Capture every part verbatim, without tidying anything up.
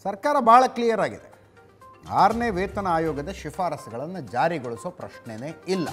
ಸರ್ಕಾರ ಭಾಳ ಕ್ಲಿಯರ್ ಆಗಿದೆ. ಆರನೇ ವೇತನ ಆಯೋಗದ ಶಿಫಾರಸುಗಳನ್ನು ಜಾರಿಗೊಳಿಸೋ ಪ್ರಶ್ನೆನೇ ಇಲ್ಲ.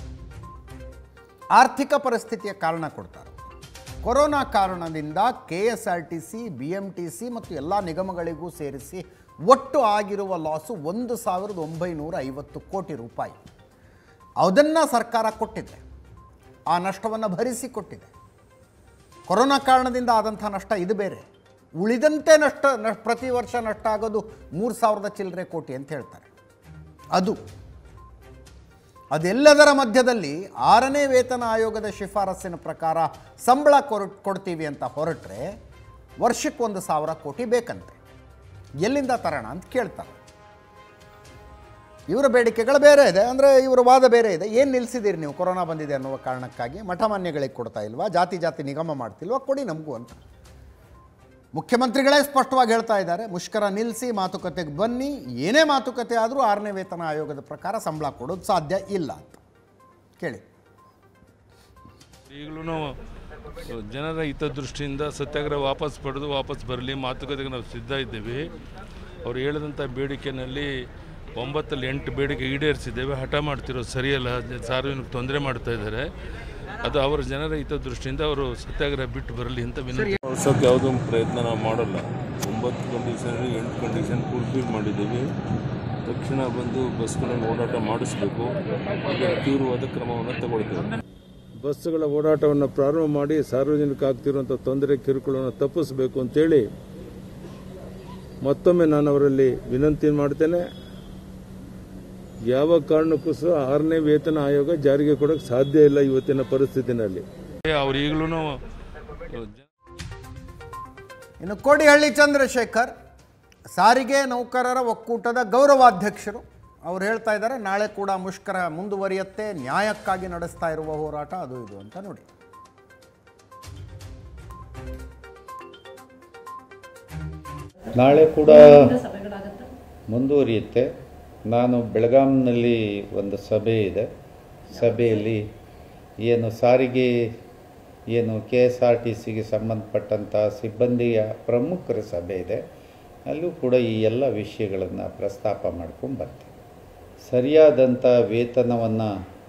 ಆರ್ಥಿಕ ಪರಿಸ್ಥಿತಿಯ ಕಾರಣ ಕೊಡ್ತಾರೆ. ಕೊರೋನಾ ಕಾರಣದಿಂದ K S R T C, B M T C ಮತ್ತು ಎಲ್ಲ ನಿಗಮಗಳಿಗೂ ಸೇರಿಸಿ ಒಟ್ಟು ಆಗಿರುವ ಲಾಸು ಒಂದು ಸಾವಿರದ ಒಂಬೈನೂರ ಐವತ್ತು ಕೋಟಿ ರೂಪಾಯಿ. ಅದನ್ನು ಸರ್ಕಾರ ಕೊಟ್ಟಿದೆ. ಆ ನಷ್ಟವನ್ನು ಭರಿಸಿ ಕೊಟ್ಟಿದೆ. ಕೊರೋನಾ ಕಾರಣದಿಂದ ಆದಂಥ ನಷ್ಟ ಇದು ಬೇರೆ. ಉಳಿದಂತೆ ನಷ್ಟ ಪ್ರತಿ ವರ್ಷ ನಷ್ಟ ಆಗೋದು ಮೂರು ಸಾವಿರದ ಚಿಲ್ಲರೆ ಕೋಟಿ ಅಂತ ಹೇಳ್ತಾರೆ. ಅದು ಅದೆಲ್ಲದರ ಮಧ್ಯದಲ್ಲಿ ಆರನೇ ವೇತನ ಆಯೋಗದ ಶಿಫಾರಸ್ಸಿನ ಪ್ರಕಾರ ಸಂಬಳ ಕೊರ ಕೊಡ್ತೀವಿ ಅಂತ ಹೊರಟ್ರೆ ವರ್ಷಕ್ಕೊಂದು ಸಾವಿರ ಕೋಟಿ ಬೇಕಂತೆ. ಎಲ್ಲಿಂದ ತರೋಣ ಅಂತ ಕೇಳ್ತಾರೆ. ಇವರ ಬೇಡಿಕೆಗಳು ಬೇರೆ ಇದೆ, ಅಂದರೆ ಇವರ ವಾದ ಬೇರೆ ಇದೆ. ಏನು ನಿಲ್ಲಿಸಿದ್ದೀರಿ ನೀವು ಕೊರೋನಾ ಬಂದಿದೆ ಅನ್ನುವ ಕಾರಣಕ್ಕಾಗಿ? ಮಠಮಾನ್ಯಗಳಿಗೆ ಕೊಡ್ತಾ ಇಲ್ವಾ? ಜಾತಿ ಜಾತಿ ನಿಗಮ ಮಾಡ್ತಿಲ್ವಾ? ಕೊಡಿ ನಮಗೂ ಅಂತ ಮುಖ್ಯಮಂತ್ರಿಗಳೇ ಸ್ಪಷ್ಟವಾಗಿ ಹೇಳ್ತಾ ಇದ್ದಾರೆ. ಮುಷ್ಕರ ನಿಲ್ಲಿಸಿ ಮಾತುಕತೆಗೆ ಬನ್ನಿ. ಏನೇ ಮಾತುಕತೆ ಆದರೂ ಆರನೇ ವೇತನ ಆಯೋಗದ ಪ್ರಕಾರ ಸಂಬಳ ಕೊಡೋದು ಸಾಧ್ಯ ಇಲ್ಲ ಅಂತ ಕೇಳಿ. ಈಗಲೂ ಜನರ ಹಿತದೃಷ್ಟಿಯಿಂದ ಸತ್ಯಾಗ್ರಹ ವಾಪಸ್ ಪಡೆದು ವಾಪಸ್ ಬರಲಿ, ಮಾತುಕತೆಗೆ ನಾವು ಸಿದ್ಧ ಇದ್ದೇವೆ. ಅವರು ಹೇಳಿದಂಥ ಬೇಡಿಕೆಯಲ್ಲಿ ಒಂಬತ್ತಲ್ಲಿ ಎಂಟು ಬೇಡಿಕೆ ಈಡೇರಿಸಿದ್ದೇವೆ. ಹಠ ಮಾಡ್ತಿರೋದು ಸರಿಯಲ್ಲ, ಸಾರ್ವಜನಿಕ ತೊಂದರೆ ಮಾಡ್ತಾ ಇದ್ದಾರೆ. ಅದು ಅವರ ಜನರ ಹಿತದೃಷ್ಟಿಯಿಂದ ಅವರು ಸತ್ಯಾಗ್ರಹ ಬಿಟ್ಟು ಬರಲಿ ಅಂತ ವಿನಂತಿ. ವರ್ಷಕ್ಕೆ ಯಾವುದೋ ಪ್ರಯತ್ನ ನಾವು ಮಾಡಲ್ಲ. ಒಂಬತ್ತು ಕಂಡೀಷನ್ ಎಂಟು ಕಂಡೀಷನ್ ಫುಲ್ಫಿಲ್ ಮಾಡಿದ್ದೀವಿ. ತಕ್ಷಣ ಬಂದು ಬಸ್ಗಳನ್ನು ಓಡಾಟ ಮಾಡಿಸಬೇಕು. ಈಗ ತೀವ್ರವಾದ ಕ್ರಮವನ್ನು ತಗೊಳ್ತೇವೆ. ಬಸ್ಸುಗಳ ಓಡಾಟವನ್ನು ಪ್ರಾರಂಭ ಮಾಡಿ ಸಾರ್ವಜನಿಕ ಆಗ್ತಿರುವಂಥ ತೊಂದರೆ ಕಿರುಕುಳವನ್ನು ತಪ್ಪಿಸಬೇಕು ಅಂತೇಳಿ ಮತ್ತೊಮ್ಮೆ ನಾನು ಅವರಲ್ಲಿ ವಿನಂತಿ ಮಾಡ್ತೇನೆ. ಯಾವ ಕಾರಣಕ್ಕೂ ಸಹ ಆರನೇ ವೇತನ ಆಯೋಗ ಜಾರಿಗೆ ಕೊಡೋಕ್ಕೆ ಸಾಧ್ಯ ಇಲ್ಲ ಇವತ್ತಿನ ಪರಿಸ್ಥಿತಿನಲ್ಲಿ. ಅವರು ಈಗಲೂ ಇನ್ನು ಕೋಡಿಹಳ್ಳಿ ಚಂದ್ರಶೇಖರ್ ಸಾರಿಗೆ ನೌಕರರ ಒಕ್ಕೂಟದ ಗೌರವಾಧ್ಯಕ್ಷರು ಅವ್ರು ಹೇಳ್ತಾ ಇದ್ದಾರೆ, ನಾಳೆ ಕೂಡ ಮುಷ್ಕರ ಮುಂದುವರಿಯುತ್ತೆ, ನ್ಯಾಯಕ್ಕಾಗಿ ನಡೆಸ್ತಾ ಇರುವ ಹೋರಾಟ ಅದು ಇದು ಅಂತ. ನೋಡಿ, ನಾಳೆ ಕೂಡ ಮುಂದುವರಿಯುತ್ತೆ. ನಾನು ಬೆಳಗಾಂನಲ್ಲಿ ಒಂದು ಸಭೆ ಇದೆ. ಸಭೆಯಲ್ಲಿ ಏನು ಸಾರಿಗೆ ಏನು ಕೆ ಎಸ್ ಆರ್ ಟಿ ಸಿಗೆ ಸಂಬಂಧಪಟ್ಟಂಥ ಸಿಬ್ಬಂದಿಯ ಪ್ರಮುಖರ ಸಭೆ ಇದೆ. ಅಲ್ಲೂ ಕೂಡ ಈ ಎಲ್ಲ ವಿಷಯಗಳನ್ನು ಪ್ರಸ್ತಾಪ ಮಾಡ್ಕೊಂಡು ಬರ್ತೀನಿ. ಸರಿಯಾದಂಥ ವೇತನವನ್ನು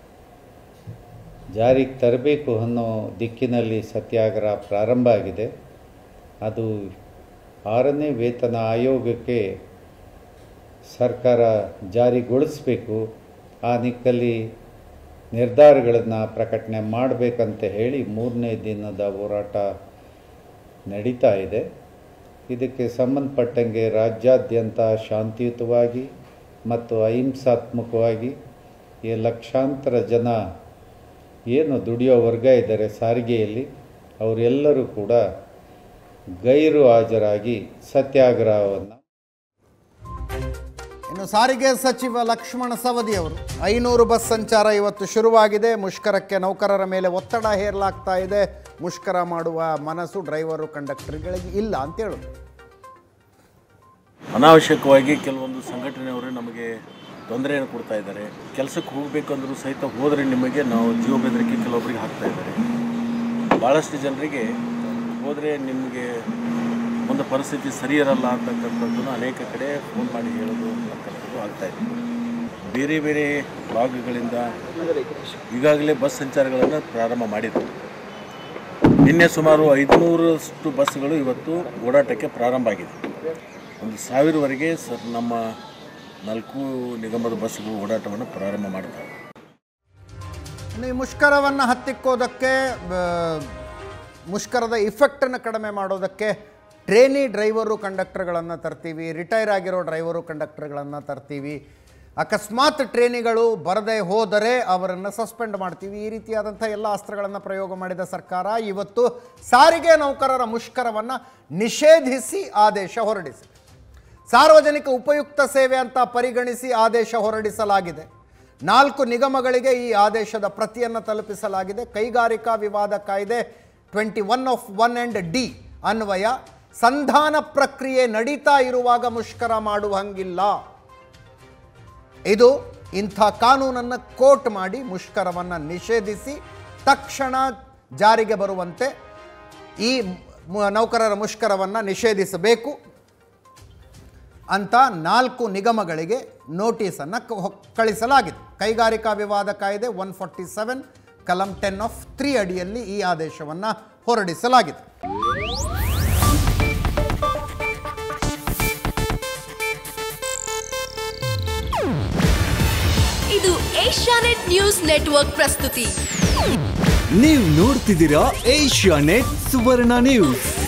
ಜಾರಿಗೆ ತರಬೇಕು ಅನ್ನೋ ದಿಕ್ಕಿನಲ್ಲಿ ಸತ್ಯಾಗ್ರಹ ಪ್ರಾರಂಭ ಆಗಿದೆ. ಅದು ಆರನೇ ವೇತನ ಆಯೋಗಕ್ಕೆ ಸರ್ಕಾರ ಜಾರಿಗೊಳಿಸಬೇಕು. ಆ ನಿಕ್ಕಲ್ಲಿ ನಿರ್ಧಾರಗಳನ್ನು ಪ್ರಕಟಣೆ ಮಾಡಬೇಕಂತ ಹೇಳಿ ಮೂರನೇ ದಿನದ ಹೋರಾಟ ನಡೀತಾ ಇದೆ. ಇದಕ್ಕೆ ಸಂಬಂಧಪಟ್ಟಂಗೆ ರಾಜ್ಯಾದ್ಯಂತ ಶಾಂತಿಯುತವಾಗಿ ಮತ್ತು ಅಹಿಂಸಾತ್ಮಕವಾಗಿ ಈ ಲಕ್ಷಾಂತರ ಜನ ಏನು ದುಡಿಯೋ ವರ್ಗ ಇದ್ದಾರೆ ಸಾರಿಗೆಯಲ್ಲಿ, ಅವರೆಲ್ಲರೂ ಕೂಡ ಗೈರು ಹಾಜರಾಗಿ ಸತ್ಯಾಗ್ರಹವನ್ನು. ಇನ್ನು ಸಾರಿಗೆ ಸಚಿವ ಲಕ್ಷ್ಮಣ ಸವದಿ ಅವರು ಐನೂರು ಬಸ್ ಸಂಚಾರ ಇವತ್ತು ಶುರುವಾಗಿದೆ. ಮುಷ್ಕರಕ್ಕೆ ನೌಕರರ ಮೇಲೆ ಒತ್ತಡ ಹೇರಲಾಗ್ತಾ ಇದೆ. ಮುಷ್ಕರ ಮಾಡುವ ಮನಸ್ಸು ಡ್ರೈವರು ಕಂಡಕ್ಟರ್ಗಳಿಗೆ ಇಲ್ಲ ಅಂತ ಹೇಳೋದು. ಅನಾವಶ್ಯಕವಾಗಿ ಕೆಲವೊಂದು ಸಂಘಟನೆಯವರು ನಮಗೆ ತೊಂದರೆಯನ್ನು ಕೊಡ್ತಾ ಇದ್ದಾರೆ. ಕೆಲಸಕ್ಕೆ ಹೋಗಬೇಕಂದ್ರೂ ಸಹಿತ ಹೋದರೆ ನಿಮಗೆ ನಾವು ಜೀವ ಬೆದರಿಕೆ ಕೆಲವೊಬ್ಬರಿಗೆ ಹಾಕ್ತಾ ಇದ್ದಾರೆ. ಭಾಳಷ್ಟು ಜನರಿಗೆ ಹೋದರೆ ನಿಮಗೆ ಒಂದು ಪರಿಸ್ಥಿತಿ ಸರಿ ಇರಲ್ಲ ಅಂತಕ್ಕಂಥದ್ದನ್ನು ಅನೇಕ ಕಡೆ ಫೋನ್ ಮಾಡಿ ಹೇಳೋದು ಅಂತಕ್ಕಂಥದ್ದು ಆಗ್ತಾಯಿದೆ. ಬೇರೆ ಬೇರೆ ಭಾಗಗಳಿಂದ ಈಗಾಗಲೇ ಬಸ್ ಸಂಚಾರಗಳನ್ನು ಪ್ರಾರಂಭ ಮಾಡಿದ್ದಾರೆ. ನಿನ್ನೆ ಸುಮಾರು ಐದುನೂರಷ್ಟು ಬಸ್ಗಳು ಇವತ್ತು ಓಡಾಟಕ್ಕೆ ಪ್ರಾರಂಭ ಆಗಿದೆ. ಒಂದು ಸಾವಿರವರೆಗೆ ಸ ನಮ್ಮ ನಾಲ್ಕು ನಿಗಮದ ಬಸ್ಗಳು ಓಡಾಟವನ್ನು ಪ್ರಾರಂಭ ಮಾಡ್ತಾರೆ. ಈ ಮುಷ್ಕರವನ್ನು ಹತ್ತಿಕ್ಕೋದಕ್ಕೆ, ಮುಷ್ಕರದ ಇಫೆಕ್ಟನ್ನು ಕಡಿಮೆ ಮಾಡೋದಕ್ಕೆ ಟ್ರೇನಿ ಡ್ರೈವರು ಕಂಡಕ್ಟರ್ಗಳನ್ನು ತರ್ತೀವಿ, ರಿಟೈರ್ ಆಗಿರೋ ಡ್ರೈವರು ಕಂಡಕ್ಟರ್ಗಳನ್ನು ತರ್ತೀವಿ, ಅಕಸ್ಮಾತ್ ಟ್ರೇನಿಗಳು ಬರದೇ ಹೋದರೆ ಅವರನ್ನು ಸಸ್ಪೆಂಡ್ ಮಾಡ್ತೀವಿ, ಈ ರೀತಿಯಾದಂಥ ಎಲ್ಲ ಅಸ್ತ್ರಗಳನ್ನು ಪ್ರಯೋಗ ಮಾಡಿದ ಸರ್ಕಾರ ಇವತ್ತು ಸಾರಿಗೆ ನೌಕರರ ಮುಷ್ಕರವನ್ನು ನಿಷೇಧಿಸಿ ಆದೇಶ ಹೊರಡಿಸಿದೆ. ಸಾರ್ವಜನಿಕ ಉಪಯುಕ್ತ ಸೇವೆ ಅಂತ ಪರಿಗಣಿಸಿ ಆದೇಶ ಹೊರಡಿಸಲಾಗಿದೆ. ನಾಲ್ಕು ನಿಗಮಗಳಿಗೆ ಈ ಆದೇಶದ ಪ್ರತಿಯನ್ನು ತಲುಪಿಸಲಾಗಿದೆ. ಕೈಗಾರಿಕಾ ವಿವಾದ ಕಾಯ್ದೆ twenty one of one and D ಅನ್ವಯ ಸಂಧಾನ ಪ್ರಕ್ರಿಯೆ ನಡೀತಾ ಇರುವಾಗ ಮುಷ್ಕರ ಮಾಡುವಂಗಿಲ್ಲ. ಇದು ಇಂಥ ಕಾನೂನನ್ನು ಕೋಟ್ ಮಾಡಿ ಮುಷ್ಕರವನ್ನು ನಿಷೇಧಿಸಿ ತಕ್ಷಣ ಜಾರಿಗೆ ಬರುವಂತೆ ಈ ನೌಕರರ ಮುಷ್ಕರವನ್ನು ನಿಷೇಧಿಸಬೇಕು. ಅಂತ ನಾಲ್ಕು ನಿಗಮಗಳಿಗೆ ನೋಟಿಸನ್ನು ಕಳಿಸಲಾಗಿದೆ. ಕೈಗಾರಿಕಾ ವಿವಾದ ಕಾಯ್ದೆ ಒನ್ ಫಾರ್ಟಿ ಸೆವೆನ್ ಕಲಂ ಟೆನ್ ಆಫ್ ತ್ರೀ ಅಡಿಯಲ್ಲಿ ಈ ಆದೇಶವನ್ನು ಹೊರಡಿಸಲಾಗಿದೆ. ಇದು ಏಷ್ಯಾನೆಟ್ ನ್ಯೂಸ್ ನೆಟ್ವರ್ಕ್ ಪ್ರಸ್ತುತಿ. ನೀವು ನೋಡ್ತಿದ್ದೀರಾ ಏಷ್ಯಾನೆಟ್ ಸುವರ್ಣ ನ್ಯೂಸ್.